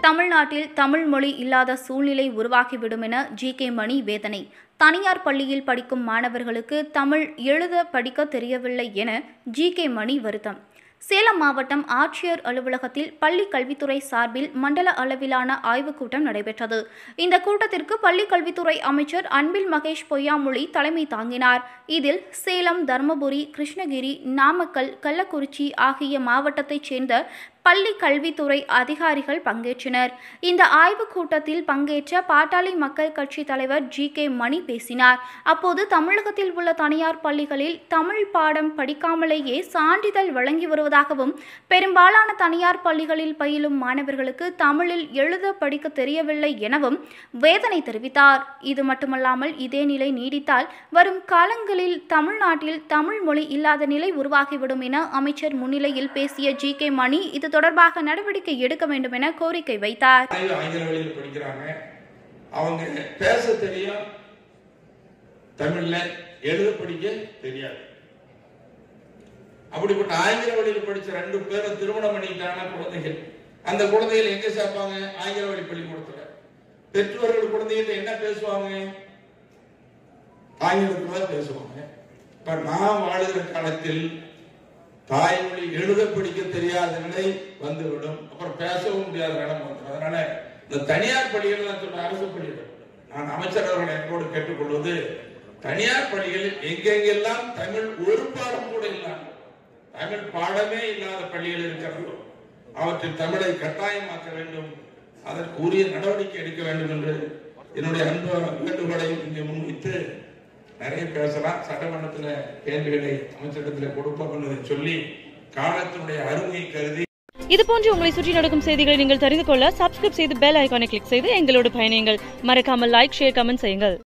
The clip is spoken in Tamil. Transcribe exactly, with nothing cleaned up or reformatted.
தமிழ்நாட்டில் தமிழ் மொழி இல்லாத சூழ்நிலை உருவாகிவிடும் என ஜி கே மணி வேதனை. தனியார் பள்ளியில் படிக்கும் மாணவர்களுக்கு தமிழ் எழுத படிக்க தெரியவில்லை என ஜி கே மணி வருத்தம். சேலம் மாவட்டம் ஆட்சியர் அலுவலகத்தில் பள்ளி கல்வித்துறை சார்பில் மண்டல அளவிலான ஆய்வுக் கூட்டம் நடைபெற்றது. இந்த கூட்டத்திற்கு பள்ளி கல்வித்துறை அமைச்சர் அன்பில் மகேஷ் பொய்யாமொழி தலைமை தாங்கினார். இதில் சேலம், தர்மபுரி, கிருஷ்ணகிரி, நாமக்கல், கள்ளக்குறிச்சி ஆகிய மாவட்டத்தைச் சேர்ந்த பள்ளி கல்வித்துறை அதிகாரிகள் பங்கேற்றனர். இந்த ஆய்வுக் கூட்டத்தில் பங்கேற்ற பாட்டாளி மக்கள் கட்சி தலைவர் ஜி கே மணி பேசினார். அப்போது தமிழகத்தில் உள்ள தனியார் பள்ளிகளில் தமிழ் பாடம் படிக்காமலேயே சான்றிதழ் வழங்கி வருவதாகவும், பெரும்பாலான தனியார் பள்ளிகளில் பயிலும் மாணவர்களுக்கு தமிழில் எழுத படிக்க தெரியவில்லை எனவும் வேதனை தெரிவித்தார். இது மட்டுமல்லாமல் இதே நிலை நீடித்தால் வரும் காலங்களில் தமிழ்நாட்டில் தமிழ் மொழி இல்லாத நிலை உருவாகிவிடும் என அமைச்சர் முன்னிலையில் பேசிய ஜி கே மணி இது தொடர்பாக நடவடிக்கை எடுக்க வேண்டும் என கோரிக்கை வைத்தார். ஆங்கில வழியில் படிக்கிறாங்க, அவங்க பேச தெரியும், தமிழ்ல எழுத படிக்க தெரியாது. அப்படிப்பட்ட ஆங்கில வழியில் படிச்ச ரெண்டு பேரை திருமணம் பண்ணிட்டான குழந்தைகள், அந்த குழந்தைகள் எங்க சேர்ப்பாங்க? ஆங்கில வழி பள்ளிக்கூடத்துல. பெற்றோர்கள் குழந்தைகிட்ட என்ன பேசுவாங்க? ஆங்கிலத்துல தான் பேசுவாங்க. இப்ப நான் வாழுகிற காலத்தில் தாய்மொழி எழுத படிக்க தெரியாத நிலை வந்துவிடும். அப்புறம் பேசவும் முடியாத நிலைமை வந்துடும். அதனால இந்த தனியார் பள்ளிகள் நான் சொல்ற அரசு பள்ளிகள், நான் அமைச்சர் அவர்களை என்னோடு கேட்டுக்கொள்வது, தனியார் பள்ளிகளில் எங்கெங்கெல்லாம் தமிழ் ஒரு பாடம் கூட இல்லாம, தமிழ் பாடமே இல்லாத பள்ளிகள் இருக்கிறதோ அவற்றில் தமிழை கட்டாயமாக்க வேண்டும், அதற்கு உரிய நடவடிக்கை எடுக்க வேண்டும் என்று என்னுடைய அன்பு வேண்டுகோளை இங்கே முன்வைத்து நிறைய பேசலாம். சட்டமன்றத்தில் கேள்விகளை அமைச்சரிடத்தில் கொடுப்போம் என்பதை சொல்லி காலத்தினுடைய அருமையை கருதி, இது போன்று உங்களை சுற்றி நடக்கும் செய்திகளை நீங்கள் தெரிந்து கொள்ள சப்ஸ்கிரைப் செய்து பெல் ஐகானை கிளிக் செய்து எங்களோடு பயணியுங்கள். மறக்காமல் லைக், ஷேர், கமெண்ட் செய்யுங்கள்.